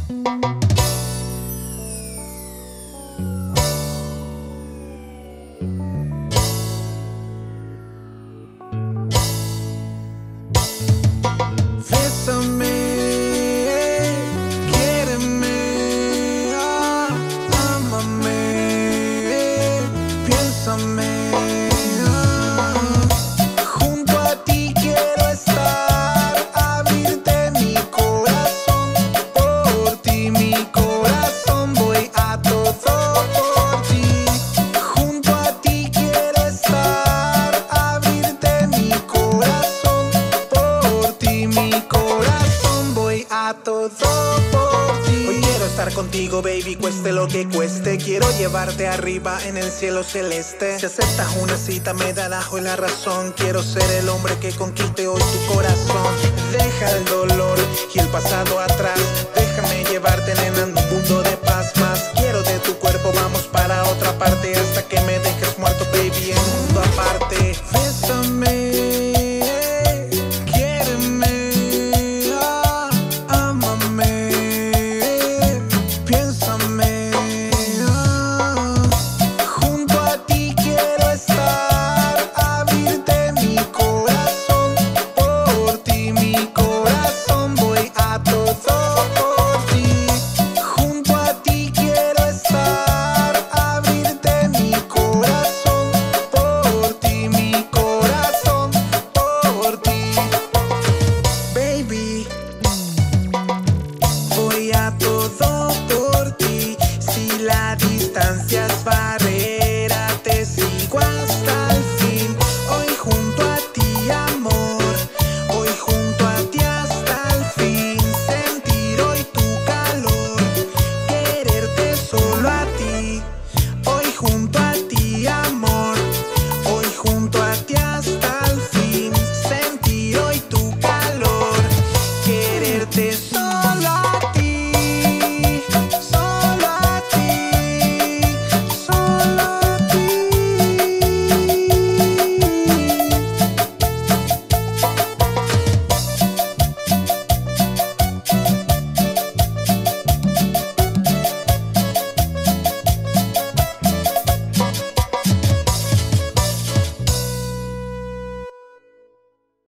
Bésame, quiéreme, ámame, piénsame. Junto a ti quiero estar, abrirte mi corazón. Por ti mi corazón voy a todo por ti. Junto a ti quiero estar, abrirte mi corazón. Por ti mi corazón voy a todo por ti. Hoy quiero estar contigo, baby, cueste lo que cueste. Quiero llevarte arriba en el cielo celeste. Si aceptas una cita me darás hoy la razón. Quiero ser el hombre que conquiste hoy tu corazón. Deja el dolor y el pasado atrás.